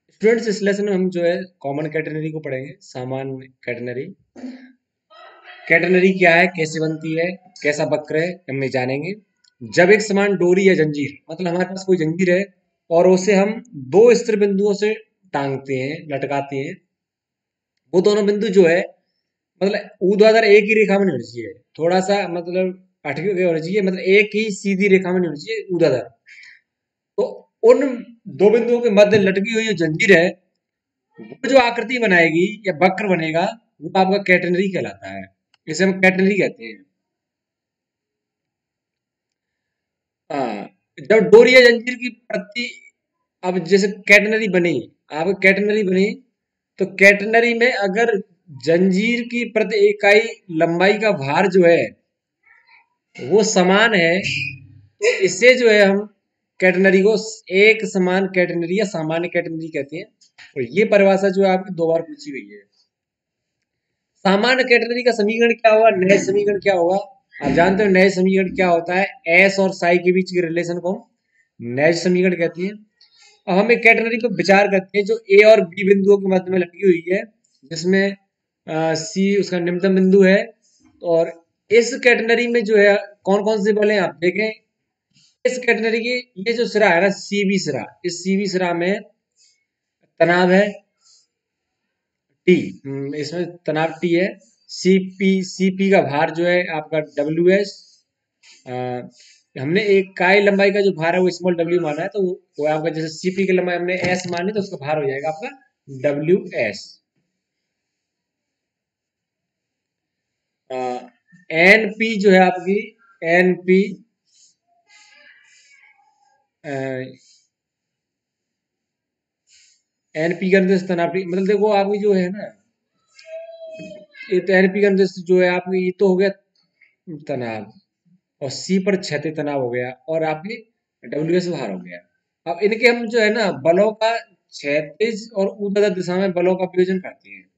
Students, इस lesson में हम जो है कॉमन कैटेनरी को पढ़ेंगे। सामान्य कैटेनरी। कैटेनरी क्या है, कैसे बनती है, कैसा वक्र है, हम ये जानेंगे। जब एक समान डोरी या जंजीर, मतलब हमारे पास कोई जंजीर है और उसे हम दो स्थिर बिंदुओं से टांगते हैं, लटकाते हैं, वो दोनों बिंदु जो है मतलब ऊर्ध्वाधर एक ही रेखा में नहीं होनी चाहिए, थोड़ा सा मतलब अटके हुए होना चाहिए, मतलब एक ही सीधी रेखा में नहीं होनी चाहिए, ऊर्ध्वाधर। तो उन दो बिंदुओं के मध्य लटकी हुई जो जंजीर है, वो जो आकृति बनाएगी या वक्र बनेगा, वो आपका कैटेनरी कहलाता है। इसे हम कैटेनरी कहते हैं। हाँ, जब डोरी या जंजीर की प्रति, अब जैसे कैटेनरी बनी, आप कैटेनरी बनी, तो कैटेनरी में अगर जंजीर की प्रति इकाई लंबाई का भार जो है वो समान है, तो इसे जो है हम कैटेनरी को एक समान कैटेनरी या सामान्य कैटेनरी कहते हैं। और ये परिभाषा जो है आपकी दो बार पूछी गई है। सामान्य कैटेगरी का समीकरण क्या होगा, नए समीकरण क्या होगा? आप जानते हो नए समीकरण क्या होता है? एस और साई के बीच के रिलेशन को हम नए समीकरण कहते हैं। अब हम एक कैटेगरी पर विचार करते हैं जो ए और बी बिंदुओं के मध्य में लटकी हुई है, जिसमें सी उसका निम्नतम बिंदु है। और इस कैटेगरी में जो है कौन कौन से बल हैं आप देखें। इस कैटेगरी की ये जो सिरा है ना, सीबी सिरा, इस सीबी सिरा में तनाव है टी। इसमें तनाव टी है। सीपी का भार जो है आपका डब्ल्यू एस। हमने एक इकाई लंबाई का जो भार है वो स्मॉल डब्ल्यू माना है, तो वो आपका जैसे सीपी की लंबाई हमने एस मानी, तो उसका भार हो जाएगा आपका डब्ल्यू एस। एन पी जो है आपकी, एन पी एन पी का निर्देश तनाव टी, मतलब देखो आपकी जो है ना, ये तो एन पी का निर्देश जो है आपकी, ये तो हो गया तनाव, और सी पर क्षैतिज तनाव हो गया, और आपकी डब्ल्यू एस भार हो गया। अब इनके हम जो है ना बलों का क्षैतिज और ऊर्ध्वाधर दिशा में बलों का वियोजन करते हैं।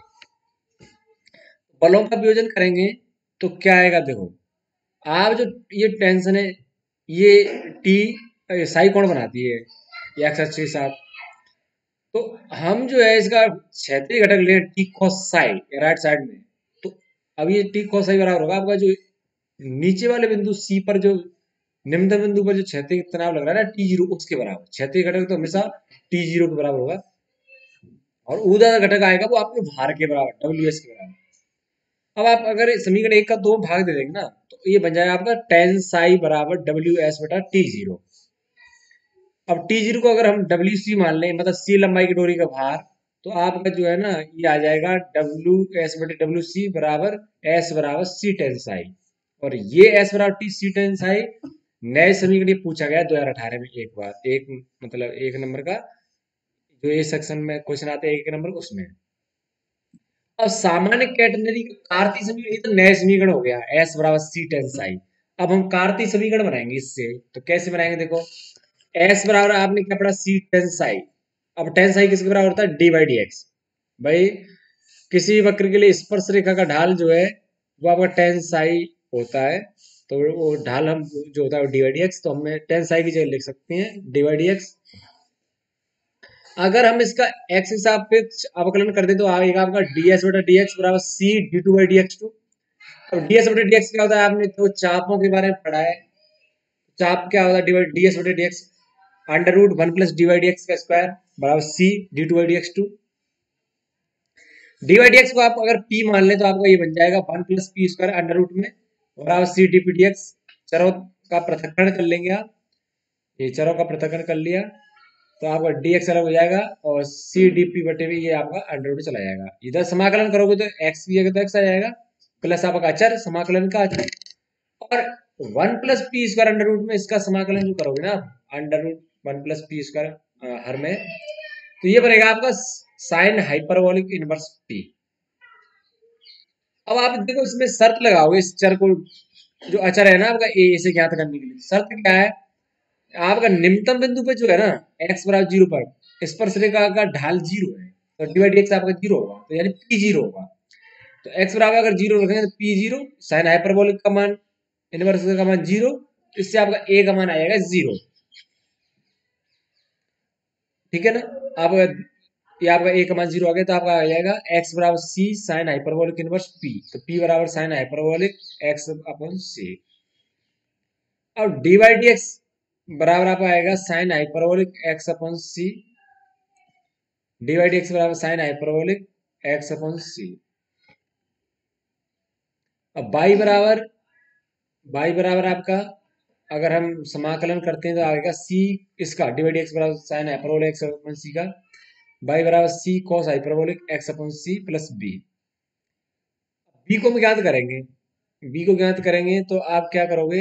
बलों का वियोजन करेंगे तो क्या आएगा देखो। आप जो ये टेंशन है, ये टी साई कोण बनाती है ये एक्स एक्सिस के साथ। तो हम जो है इसका क्षैतिज घटक ले T cos psi right side में। तो अब ये टी कॉस साई बराबर होगा आपका जो नीचे वाले बिंदु सी पर जो निम्नतम बिंदु पर जो क्षैतिज तनाव लग रहा है ना टी जीरो, उसके बराबर। क्षैतिज घटक तो हमेशा टी जीरो के बराबर होगा, और ऊर्ध्वाधर घटक आएगा वो आपके भार के बराबर, डब्ल्यू एस के बराबर। अब आप अगर समीकरण एक का दो भाग दे देंगे ना, तो ये बन जाएगा आपका टेन साई बराबर डब्ल्यू एस बटा टी जीरो। अब टी जीरो को अगर हम डब्ल्यू सी मान लें, मतलब सी लंबाई की डोरी का भार, तो आपका जो है ना ये आ जाएगा डब्ल्यू एस बटे डब्ल्यू सी बराबर एस बराबर सी टेन साई। और ये एस बराबर टी सी टेन साई नए समीकरण ये पूछा गया 2018 में एक बार, एक मतलब एक नंबर का जो ये सेक्शन में क्वेश्चन आते हैं एक नंबर उसमें। अब सामान्य कैटेगरी का कार्तीय समीकरण, ये तो नए समीकरण हो गया, एस बराबर सी टेन साई। अब हम कार्तीय समीकरण बनाएंगे इससे, तो कैसे बनाएंगे देखो। एस बराबर आपने क्या पढ़ा, सी टेन साई। अब टेन साई किसके बराबर होता है, डी बाई डी एक्स। भाई किसी वक्र के लिए स्पर्श रेखा का ढाल जो है वो आपका टेन साई होता है। तो वो ढाल हम जो होता है वो डी बाई डी एक्स, तो हमें टेन साई की जगह लिख सकते हैं डी बाई डी एक्स। अगर हम इसका एक्स के सापेक्ष अवकलन कर दे तो आएगा आपका डी एस बटा डी एक्स बराबर C D two by D X two. अब डी एस बटे डी एक्स क्या होता है, आपने तो चापों के बारे में पढ़ा है। चाप क्या होता है, डिवाइड डी एस बटे D X under root one plus D Y D X का स्क्वायर बराबर C D two by D X two. D Y D X को आप अगर पी मान लें तो आपका ये बन जाएगा one plus P square under root में बराबर C D P D X. चरों का पृथक्करण कर लेंगे आप, ये चरों का पृथक्करण कर लिया तो आपका डी एक्स अलग हो जाएगा, और सी डी पी बटे भी ये आपका अंडर रूट चला जाएगा। इधर समाकलन करोगे तो एक्स की जगह तो एक्स आ जाएगा, प्लस आपका अचर समाकलन का अचर। और one plus P square under root में इसका समाकलन जो करोगे ना, under root one plus P square हर में, तो ये बनेगा आपका साइन हाइपरबोलिक इनवर्स पी। अब आप देखो इसमें शर्त लगाओगे इस चर को, जो अचर है ना आपका ए, इसे ज्ञात करने के लिए शर्त क्या है, आपका निम्नतम बिंदु पे जो है ना एक्स बराबर जीरो पर स्पर्श रेखा का ढाल जीरो है, तो डिवाइड एक्स आपका जीरो होगा, तो यानी पी जीरो होगा। तो एक्स बराबर अगर जीरो रखेंगे तो पी जीरो, साइन हाइपरबोलिक का मान इनवर्स का मान जीरो, इससे आपका ए का मान आएगा जीरो। ठीक है ना। अब ये आपका ए का मान 0 आ गया, तो आपका आ जाएगा एक्स बराबर C sine hyperbolic inverse P. तो पी बराबर sine hyperbolic X upon C. अब डी बाई डी एक्स बराबर आपका आएगा sine hyperbolic X upon C. D by D X बराबर sine hyperbolic X upon C. अब बाई बराबर आपका अगर हम समाकलन करते हैं तो आएगा सी इसका डी बाई डी एक्स बराबर sine hyperbolic X upon C का, बाई बराबर C cos hyperbolic X upon C plus B. B को हम ज्ञात करेंगे। बी को ज्ञात करेंगे तो आप क्या करोगे,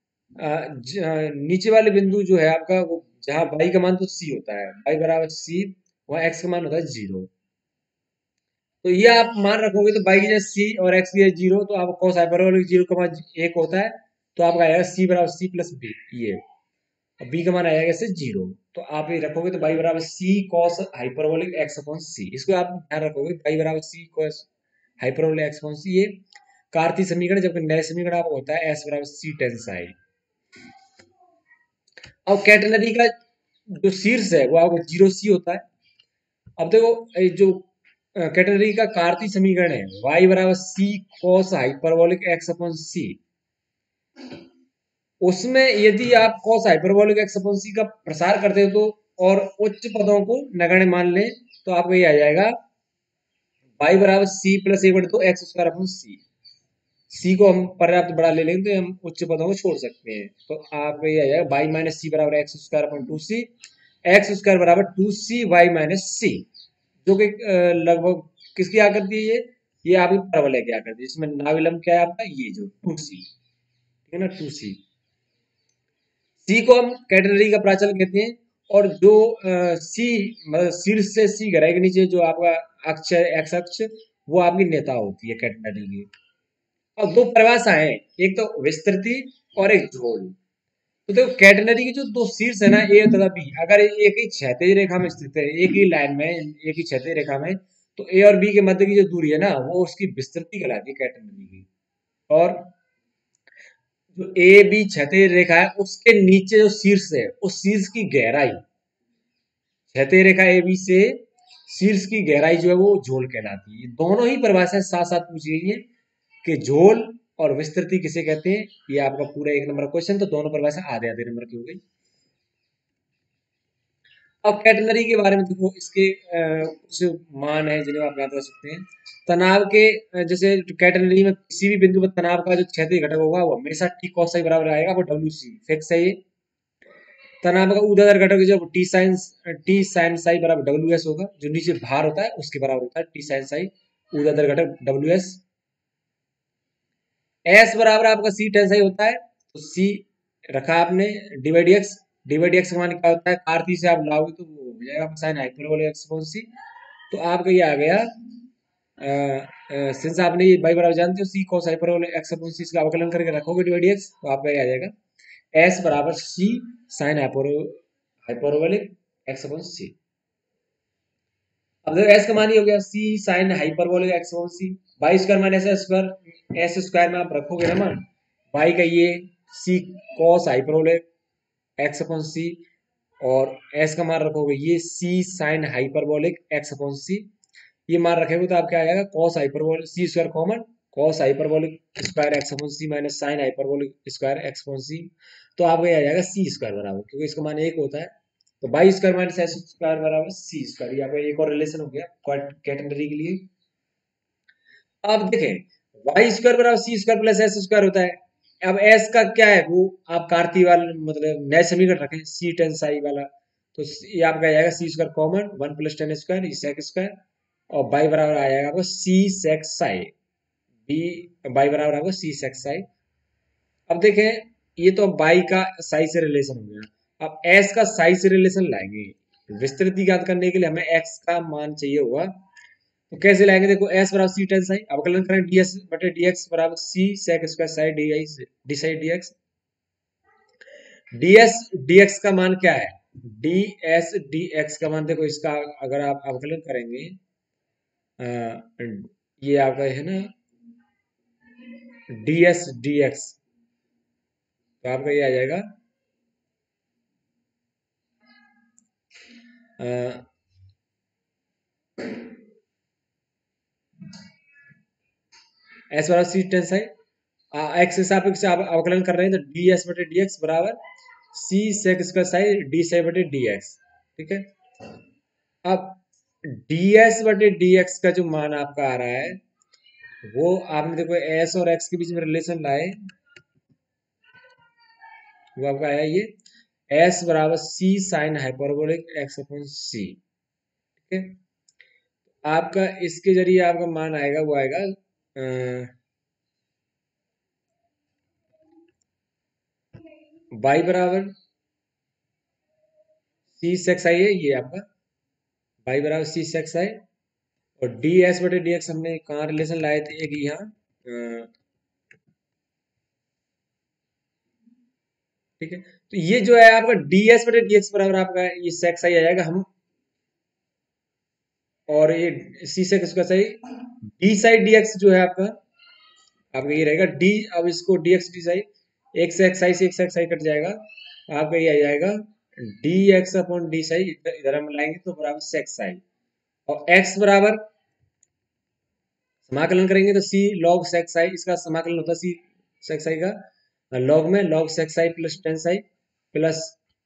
नीचे वाले बिंदु जो है आपका वो जहां बाई का मान तो सी होता है, बाई बराबर सी, वहां एक्स का मान होता है 0। तो ये आप मान रखोगे तो बाई की जगह सी और एक्स की जगह 0, तो आप कॉस हाइपरबोलिक 0 का मान 1 होता है, तो आपका आएगा सी बराबर सी प्लस बी। ये और बी का मान आएगा इससे 0। तो आप ये रखोगे तो बाई बराबर C cos hyperbolic X upon C, इसको आप ध्यान रखोगे बाई बराबर C cos hyperbolic X upon C. ये कार्तीय समीकरण, जबकि नए समीकरण आपको होता है एस बराबर सी टेन साई। अब कैटेनरी का जो शीर्ष है वो आपको 0 सी होता है। अब देखो ये जो कैटेनरी का कार्तीय समीकरण है y बराबर C cos hyperbolic X upon C, उसमें यदि आप cos hyperbolic X upon C का प्रसार करते हो तो और उच्च पदों को नगण्य मान लें तो आपको ये आ जाएगा y बराबर सी प्लस ए बटे 2 X square upon C. C को हम पर्याप्त बड़ा ले लेंगे तो हम उच्च पदों को छोड़ सकते हैं। तो आपको ये आ जाएगा वाई माइनस सी बराबर X square upon 2 C, X square बराबर 2 सी वाई माइनस सी, जो कि लगभग किसकी आकृति है ये आपकी परवलय की आकृति है। इसमें नाविलम क्या है आपका, ये जो 2 सी, ठीक है ना, 2 सी। सी को हम कैटेनरी का प्राचल कहते हैं। और जो सी मतलब शीर्ष से सी गहराई के नीचे जो आपका अक्ष है एक्स अक्ष, वो आपकी नेता होती है कैटेनरी की। और दो परिभाषा है, एक तो विस्तृति और एक झोल। तो देखो कैटेनरी की जो दो शीर्ष है ना ए तथा बी, अगर एक ही क्षैतिज रेखा में स्थित है, एक ही लाइन में, एक ही क्षैतिज रेखा में, तो ए और बी के मध्य की जो दूरी है ना वो उसकी विस्तृति कहलाती है कैटेनरी की। और जो ए बी क्षैतिज रेखा है उसके नीचे जो शीर्ष है उस शीर्ष की गहराई, क्षैतिज रेखा ए बी से शीर्ष की गहराई जो है वो झोल कहलाती है। दोनों ही परिभाषाएं साथ साथ पूछी गई है कि झोल और विस्तृति किसे कहते हैं। ये आपका पूरा 1 नंबर क्वेश्चन, तो दोनों परिभाषा आधे आधे नंबर की हो गई। अब कैटेनरी के बारे में देखो, इसके कुछ मान है जिन्हें आप याद कर सकते हैं। तनाव के जैसे कैटेनरी में किसी भी बिंदु पर तनाव का जो क्षैतिज घटक होगा वो हमेशा टी कॉस साई बराबर आएगा, वो डब्ल्यू सी फिक्स है ये। तनाव का ऊर्ध्वाधर घटक जो टी साइन साई बराबर डब्ल्यू एस होगा, जो नीचे भार होता है उसके बराबर होता है टी साइन साई ऊर्ध्वाधर घटक डब्ल्यू एस। एस बराबर आपका सी टेन साई होता है, तो सी रखा आपने डिवाइड एक्स। डिवाइड एक्स का मान क्या होता है, कार्ती से आप लाओगे तो वो हो जाएगा sine hyperbolic X upon C. तो आपका ये आ गया सिंस आपने ये बाई बराबर जानते हो C cos hyperbolic X upon C, इसका अवकलन करके रखोगे डिवाइड एक्स, तो आपका ये आ जाएगा एस बराबर C sine hyperbolic X upon C. अब देखो एस का मान ही हो गया C sine hyperbolic X upon C, Y square minus S square में आप रखोगे ना मान बाई का ये C cos hyperbolic X upon C, और एस का मान रखोगे ये C sine hyperbolic X upon C. ये मान रखेंगे तो आप क्या आ जाएगा cos hyperbolic C square common, cos hyperbolic square X upon C minus sine hyperbolic square X upon C. तो आपको ये आ जाएगा सी स्क्वायर बराबर, क्योंकि इसका मान 1 होता है, तो Y square minus S square बराबर सी स्क्वायर। यहाँ पे एक और रिलेशन हो गया कैटेनरी के लिए। अब देखें वाई स्क्वायर बराबर C square plus S square होता है। अब एस का क्या है वो आप कार्तीय वाले मतलब नए समीकरण रखें सी टेन साई वाला, तो ये आपका आ जाएगा C square common 1 + 10 square sec square, और बाई बराबर आ जाएगा आपको C sec psi, B Y बराबर आपको सी सेक साई। अब देखें ये तो बाई का साई से रिलेशन हो गया, अब एस का साई से रिलेशन लाएंगे। विस्तृति ज्ञात करने के लिए हमें एक्स का मान चाहिए होगा, तो कैसे लाएंगे, देखो एस बराबर सी टेन साई, अवकलन करें डीएस बटे डीएक्स बराबर C sec square psi D I D psi DX. DS DX का मान क्या है, डीएस डीएक्स का मान देखो इसका अगर आप अवकलन करेंगे ये आपका है ना डीएस डीएक्स, तो आपका ये आ जाएगा एस बराबर सी टेन साई एक्स के सापेक्ष आप अवकलन कर रहे हैं तो डी एस बटे डी एक्स बराबर C sec square psi D psi बटे डी एक्स। ठीक है, अब डी एस बटे डी एक्स का जो मान आपका आ रहा है वो आपने देखो एस और एक्स के बीच में रिलेशन लाए, वो आपका आया ये एस बराबर C sine hyperbolic X upon C. ठीक है, आपका इसके जरिए आपका मान आएगा वो आएगा वाई बराबर सी सेक्स आई है ये आपका वाई बराबर सी सेक्स आई, और डी एस बटे डी एक्स हमने कहाँ रिलेशन लाए थे एक यहाँ ठीक है, तो ये जो है आपका डी एस बटे डी एक्स बराबर आपका ये सेक्स आई आ जाएगा हम, और ये सी सेक्स का सही डी साइड डी एक्स जो है आपका ये रहेगा डी, अब इसको डी एक्स डी साई एक से एक्स आई से एक से एक्स आई कट जाएगा, आपका ये आ जाएगा D X upon D psi, इधर हम लाएंगे तो बराबर सेक्स आई, और एक्स बराबर समाकलन करेंगे तो सी लॉग सेक्स आई, इसका समाकलन होता है सी सेक्स आई का लॉग में log sec psi plus tan psi plus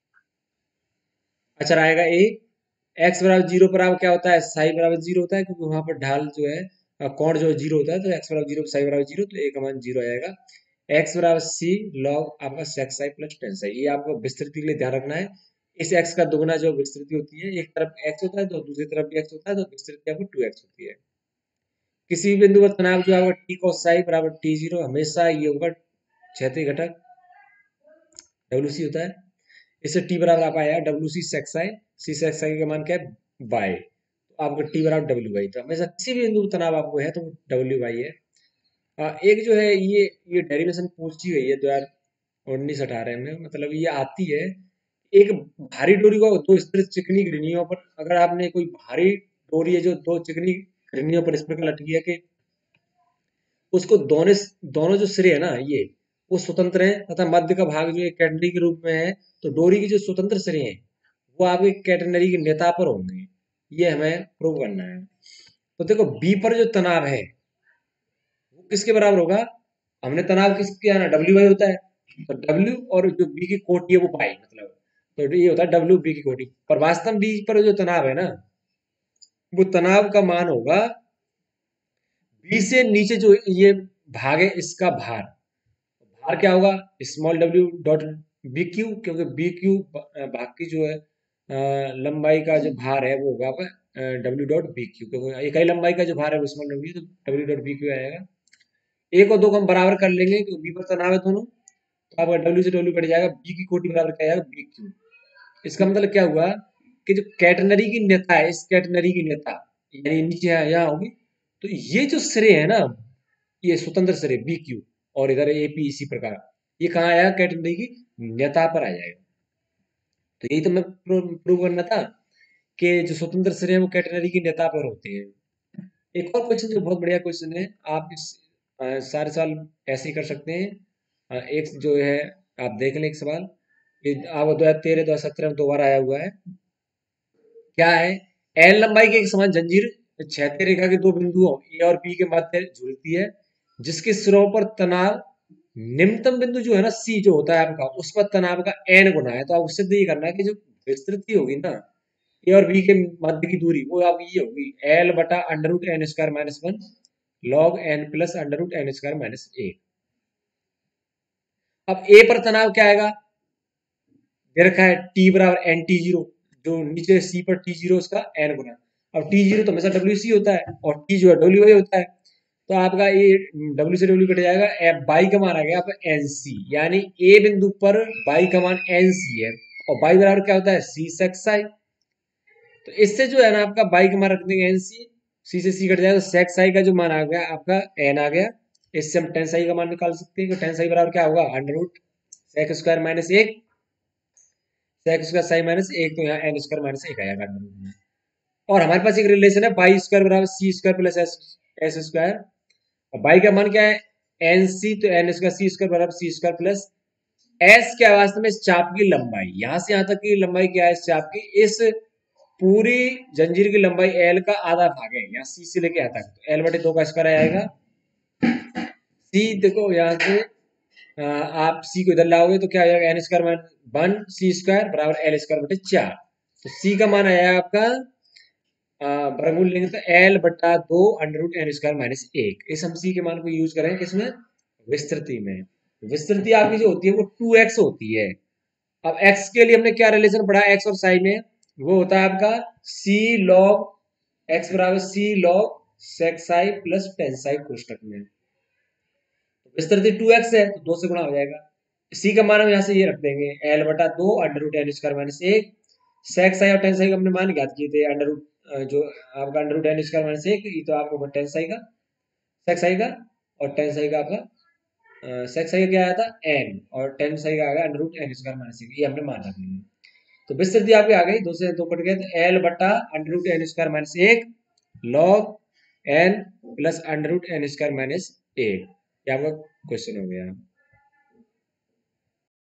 अचर आएगा ए, एक्स बराबर जीरो पर आप क्या होता है साई बराबर जीरो होता है क्योंकि वहां पर ढाल जो है कोण जो जीरो होता है, तो एक्स बराबर जीरो साई बराबर जीरो, तो ए का मान जीरो आएगा। एक्स बराबर सी लॉग आपका sec psi plus tan psi, ये आपको विस्तृति के लिए ध्यान रखना है। इस एक्स का दुगना जो विस्तृति होती है, एक तरफ एक्स होता है तो दूसरी तरफ भी एक्स होता है, तो विस्तृति आपको टू एक्स होती है। किसी भी बिंदु पर तनाव जो है टी कॉस साई बराबर टी जीरो, हमेशा ये होगा क्षैतिज घटक डब्ल्यू सी होता है, इससे टी बराबर आप आया W C sec psi, C sec psi का मान क्या है बाय, तो आपका टी बराबर डब्ल्यू बाई, तो हमेशा किसी भी बिंदु पर तनाव आपको है तो डब्ल्यू बाई है। एक जो है ये डेरिवेशन पूछी गई है 2019-18 में, मतलब ये आती है एक भारी डोरी को दो स्थिर चिकनी गिरनियों पर, अगर आपने कोई भारी डोरी है जो दो चिकनी गिरनियों पर इस प्रकार लटकी है कि उसको दोनों दोनों जो सिरे है ना ये वो स्वतंत्र है तथा मध्य का भाग जो एक कैटनरी के रूप में है, तो डोरी के जो स्वतंत्र सिरे हैं वो आपके कैटनरी के नेता पर होंगे, ये हमें प्रूव करना है। तो देखो बी पर जो तनाव है वो किसके बराबर होगा, हमने तनाव किसके आना डब्ल्यू वाई होता है, तो डब्ल्यू और जो बी की कोटि है वो पाई, मतलब तो ये होता है डब्ल्यू बी की कोटि, पर वास्तव में बी पर जो तनाव है ना वो तनाव का मान होगा बी से नीचे जो ये भाग है इसका भार, भार क्या होगा small W dot B Q, क्योंकि बी क्यू भाग की जो है लंबाई का जो भार है वो होगा डब्ल्यू डॉट बी क्यू, क्योंकि इकाई लंबाई का जो भार है वो स्मॉल डब्ल्यू, तो डब्ल्यू डॉट बी क्यू आएगा। एक और दो को हम बराबर कर लेंगे क्योंकि बी पर तनाव है दोनों, तो आपका डब्ल्यू से डब्ल्यू कट जाएगा, बी की कोटि बराबर क्या आएगा बी क्यू। इसका मतलब क्या हुआ कि जो कैटनरी की नेता है इस कैटनरी की नेता यानी नीचे यहाँ होगी, तो ये जो सिरे है ना ये स्वतंत्र सिरे बी क्यू और इधर ए पी इसी प्रकार, ये कहाँ आया कैटेगरी की नेता पर आ जाएगा। तो यही तो मैं प्रूव करना था कि जो स्वतंत्र सिरे हैं वो कैटेगरी की नेता पर होते हैं। एक और क्वेश्चन जो बहुत बढ़िया क्वेश्चन है, आप इस सारे सवाल ऐसे ही कर सकते हैं। एक जो है आप देख लें एक सवाल, ये आप 2013-2017 में 2 बार आया हुआ है, क्या है एल लंबाई की एक समान जंजीर क्षैतिज रेखा के दो बिंदुओं ए और बी के मध्य झूलती है, जिसके सिरों पर तनाव निम्नतम बिंदु जो है ना सी जो होता है आपका उस पर तनाव का एन गुना है, तो आप उससे ये करना है कि जो विस्तृति होगी ना ए और बी के मध्य की दूरी वो आपकी ये होगी एल बटा under root N square minus one log N plus under root N square minus A. अब ए पर तनाव क्या आएगा, दे रखा है टी बराबर एन टी जीरो, जो नीचे सी पर टी जीरो उसका एन गुना, अब टी जीरो तो हमेशा डब्ल्यू सी होता है और टी जो है डब्ल्यू वाई होता है, तो आपका ये डब्ल्यू से डब्ल्यू कट जाएगा, बाई का मान आ गया आपका एन सी, यानी ए बिंदु पर बाई का मान एन सी है, और बाई बराबर क्या होता है सी सेक्स आई, तो इससे जो है ना आपका बाई का मान रख देंगे एन सी, सी से सी कट जाएगा, तो सेक्स आई का जो मान आ गया आपका एन आ गया, इससे हम टेन साई का मान निकाल सकते हैं, तो टेन साई बराबर क्या होगा under root sec square minus एक, सेक स्क्वायर साई माइनस एक, तो यहाँ एन स्क्वायर माइनस एक आएगा अंडर रूट में, और हमारे पास एक रिलेशन है बाई स्क्वायर बराबर C square plus S S square, और बाई का मान क्या है एन सी, तो एन स्क्वायर सी स्क्वायर बराबर सी स्क्वायर प्लस एस क्या है वास्तव में इस चाप की लंबाई, यहां से यहां तक की लंबाई क्या है इस चाप की, इस पूरी जंजीर की लंबाई एल का आधा भाग है, यहाँ सी से लेके यहाँ तक, तो एल बटे 2 का स्क्वायर आएगा। सी देखो यहाँ से आप सी को इधर लाओगे तो क्या हो जाएगा, N square minus 1 C square बराबर एल स्क्वायर बटे 4। तो सी का मान आया आपका वर्गमूल लेंगे तो एल बटा 2 under root N square minus 1। इस हम सी के मान को यूज करेंगे किसमें, विस्तृति में। विस्तृति आपकी जो होती है वो 2x होती है। अब x के लिए हमने क्या रिलेशन पढ़ा एक्स और साई में, वो होता है आपका c log x बराबर c log sec psi plus tan psi कोष्टक में। विस्तृति 2x है तो 2 से गुणा हो जाएगा। c का मान हम यहाँ से ये रख देंगे l बटा 2 under root N square minus 1। Sec psi और टेन साई का हमने मान ज्ञात किए थे, अंडर रूट जो आपका under root N square minus 1, ये तो आपको टेन साई का, सेक साई का, और टेन साई का आपका सेक साई का क्या आया था n, और टेन साई का आ गया under root N square minus 1। ये हमने मान रख लिया। तो विस्तृति आपकी आ गई, 2 से 2 कट गए तो एल बटा under root N square minus 1 log N plus under root N square minus 1। ये आपका क्वेश्चन हो गया।